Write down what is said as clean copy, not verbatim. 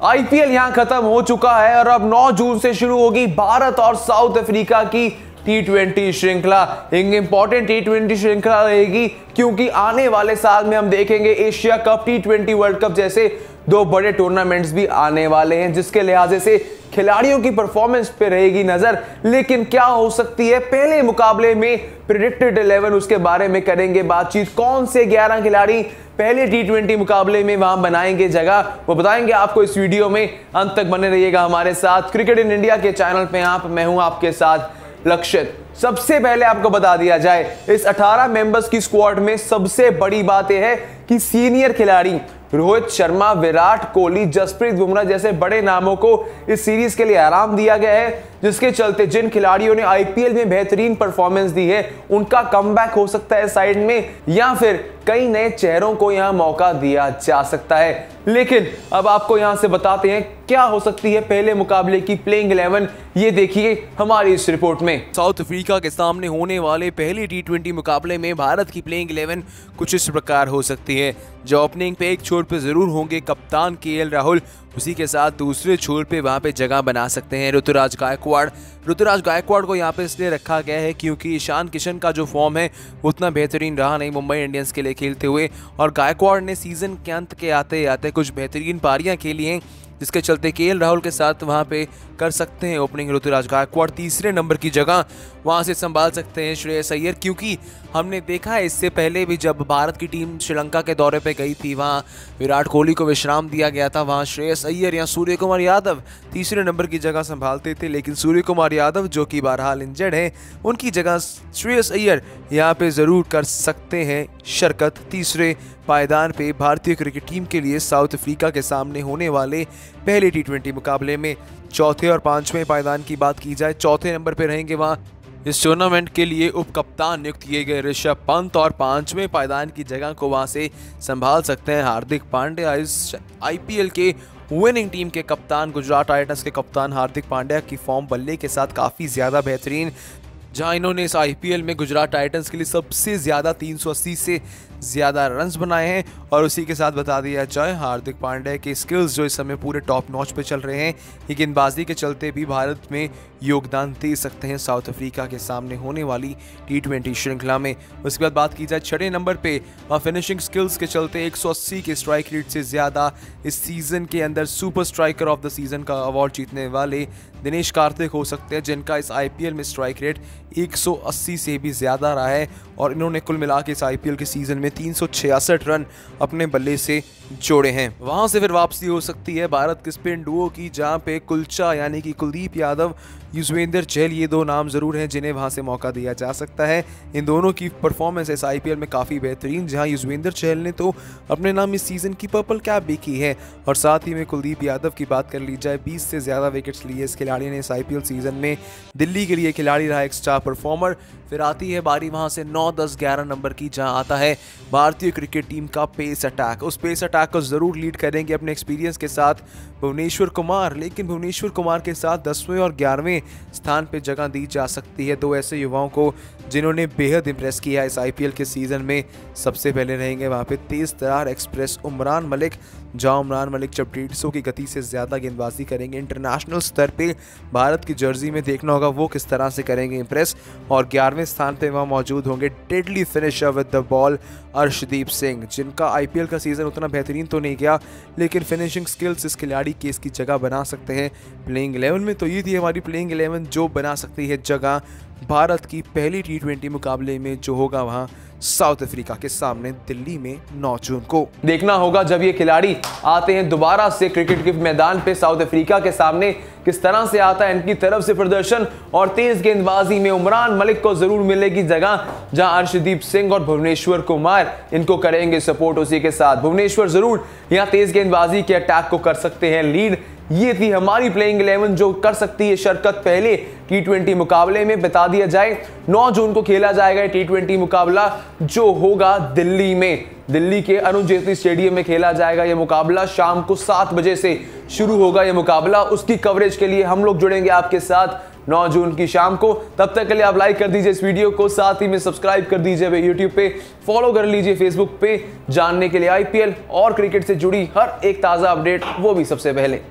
IPL यहां खत्म हो चुका है और अब 9 जून से शुरू होगी भारत और साउथ अफ्रीका की T20 श्रृंखला। एक इंपॉर्टेंट T20 श्रृंखला रहेगी क्योंकि आने वाले साल में हम देखेंगे Asia cup, T20 world cup जैसे 2 बड़े टूर्नामेंट्स भी आने वाले हैं, जिसके लिहाज से खिलाड़ियों की परफॉर्मेंस पे रहेगी नजर। लेकिन क्या हो सकती है पहले मुकाबले में प्रेडिक्टेड 11, उसके बारे में करेंगे बातचीत। कौन से 11 खिलाड़ी पहले T20 मुकाबले में वहां बनाएंगे जगह, वो बताएंगे आपको इस वीडियो में। अंत तक बने रहिएगा हमारे साथ। क्रिकेट इन इंडिया के चैनल पे मैं हूं आपके साथ लक्षित। सबसे पहले आपको बता दिया जाए, इस 18 मेंबर्स की स्क्वाड में सबसे बड़ी बात यह है कि सीनियर खिलाड़ी रोहित शर्मा, विराट कोहली, जसप्रीत बुमराह जैसे बड़े नामों को इस सीरीज के लिए आराम दिया गया है, जिसके चलते जिन खिलाड़ियों ने आईपीएल में बेहतरीन परफॉर्मेंस दी है उनका कमबैक हो सकता है साइड में, या फिर कई नए चेहरों को यहां मौका दिया जा सकता है। लेकिन अब आपको यहां से बताते हैं क्या हो सकती है पहले मुकाबले की प्लेइंग 11। ये देखिए हमारी इस रिपोर्ट में। साउथ अफ्रीका के सामने होने वाले पहले T20 मुकाबले में भारत की प्लेइंग 11 कुछ इस प्रकार हो सकती है। जो ओपनिंग पे एक छोर पे जरूर होंगे कप्तान केएल राहुल, उसी के साथ दूसरे छोर पे वहां पे जगह बना सकते हैं ऋतुराज गायकवाड़। ऋतुराज गायकवाड़ को यहाँ पे इसलिए रखा गया है क्योंकि ईशान किशन का जो फॉर्म है उतना बेहतरीन रहा नहीं मुंबई इंडियंस के लिए खेलते हुए, और गायकवाड़ ने सीजन के अंत के आते आते कुछ बेहतरीन पारियां खेली हैं, जिसके चलते केएल राहुल के साथ वहां पे कर सकते हैं ओपनिंग ऋतुराज गायकवाड़। तीसरे नंबर की जगह वहां से संभाल सकते हैं श्रेयस अय्यर, क्योंकि हमने देखा है इससे पहले भी जब भारत की टीम श्रीलंका के दौरे पे गई थी, वहां विराट कोहली को विश्राम दिया गया था, वहां श्रेयस अय्यर या सूर्य कुमार यादव तीसरे नंबर की जगह संभालते थे। लेकिन सूर्य कुमार यादव जो कि बहरहाल इंजर्ड है, उनकी जगह श्रेयस अय्यर यहाँ पे जरूर कर सकते हैं शिरकत तीसरे पायदान पे भारतीय क्रिकेट टीम के लिए साउथ अफ्रीका के सामने होने वाले पहले T20 मुकाबले में। चौथे और पांचवें पायदान की बात की जाए, चौथे नंबर पे रहेंगे वहां इस टूर्नामेंट के लिए उप कप्तान नियुक्त किए गए ऋषभ पंत, और पांचवें पायदान की जगह को वहां से संभाल सकते हैं हार्दिक पांड्या। इस आईपीएल के विनिंग टीम के कप्तान, गुजरात टाइटंस के कप्तान हार्दिक पांड्या की फॉर्म बल्ले के साथ काफ़ी ज़्यादा बेहतरीन, जहां इन्होंने इस आईपीएल में गुजरात टाइटंस के लिए सबसे ज़्यादा 380 से ज़्यादा रन्स बनाए हैं। और उसी के साथ बता दिया जाए हार्दिक पांड्या के स्किल्स जो इस समय पूरे टॉप नॉच पे चल रहे हैं, ये गेंदबाजी के चलते भी भारत में योगदान दे सकते हैं साउथ अफ्रीका के सामने होने वाली T20 श्रृंखला में। उसके बाद बात की जाए छठे नंबर पे, फिनिशिंग स्किल्स के चलते 180 के स्ट्राइक रेट से ज़्यादा इस सीज़न के अंदर super striker of the season का अवार्ड जीतने वाले दिनेश कार्तिक हो सकते हैं, जिनका इस आईपीएल में स्ट्राइक रेट 180 से भी ज़्यादा रहा है, और इन्होंने कुल मिला के इस आईपीएल के सीज़न में 366 रन अपने बल्ले से जोड़े हैं। वहां से फिर वापसी हो सकती है भारत के स्पिन डुओ की, जहां पे कुलचा यानी कि कुलदीप यादव, युजवेंद्र चहल, ये 2 नाम जरूर हैं जिन्हें वहां से मौका दिया जा सकता है। इन दोनों की परफॉर्मेंस इस आईपीएल में काफ़ी बेहतरीन, जहां युजवेंद्र चहल ने तो अपने नाम इस सीज़न की पर्पल कैप भी की है, और साथ ही में कुलदीप यादव की बात कर ली जाए, 20 से ज़्यादा विकेट्स लिए इस खिलाड़ी ने इस आईपीएल सीज़न में। दिल्ली के लिए खिलाड़ी रहा एक स्टार परफॉर्मर। फिर आती है बारी वहां से 9, 10, 11 नंबर की, जहां आता है भारतीय क्रिकेट टीम का पेस अटैक। उस पेस अटैक को जरूर लीड करेंगे अपने एक्सपीरियंस के साथ भुवनेश्वर कुमार, लेकिन भुवनेश्वर कुमार के साथ 10वें और 11वें स्थान पे जगह दी जा सकती है 2 ऐसे युवाओं को जिन्होंने बेहद इंप्रेस किया इस आईपीएल के सीज़न में। सबसे पहले रहेंगे वहाँ पे तेज तरार एक्सप्रेस उमरान मलिक, जहाँ उमरान मलिक जब 150 की गति से ज़्यादा गेंदबाजी करेंगे इंटरनेशनल स्तर पे, भारत की जर्सी में देखना होगा वो किस तरह से करेंगे इंप्रेस। और 11वें स्थान पे वहाँ मौजूद होंगे deadly finisher with the ball Arshdeep Singh, जिनका आईपीएल का सीज़न उतना बेहतरीन तो नहीं गया, लेकिन फिनिशिंग स्किल्स इस खिलाड़ी की इसकी जगह बना सकते हैं प्लेइंग 11 में। तो ये थी हमारी प्लेइंग 11 जो बना सकती है जगह भारत की पहली T20 मुकाबले में, जो होगा वहाँ साउथ अफ्रीका के सामने दिल्ली में 9 जून को। देखना होगा जब ये खिलाड़ी आते हैं दोबारा से क्रिकेट के मैदान पे साउथ अफ्रीका के सामने, किस तरह से आता है इनकी तरफ से प्रदर्शन। और तेज गेंदबाजी में उमरान मलिक को जरूर मिलेगी जगह, जहां अर्शदीप सिंह और भुवनेश्वर कुमार इनको करेंगे सपोर्ट। उसी के साथ भुवनेश्वर जरूर यहां तेज गेंदबाजी के अटैक को कर सकते हैं लीड। ये थी हमारी प्लेइंग 11 जो कर सकती है शिरकत पहले T20 मुकाबले में। बता दिया जाए 9 जून को खेला जाएगा T20 मुकाबला, जो होगा दिल्ली में, दिल्ली के अरुण जेटली स्टेडियम में खेला जाएगा। यह मुकाबला शाम को 7 बजे से शुरू होगा यह मुकाबला। उसकी कवरेज के लिए हम लोग जुड़ेंगे आपके साथ 9 जून की शाम को। तब तक के लिए आप लाइक कर दीजिए इस वीडियो को, साथ ही में सब्सक्राइब कर दीजिए यूट्यूब पे, फॉलो कर लीजिए फेसबुक पे, जानने के लिए आईपीएल और क्रिकेट से जुड़ी हर एक ताजा अपडेट, वो भी सबसे पहले।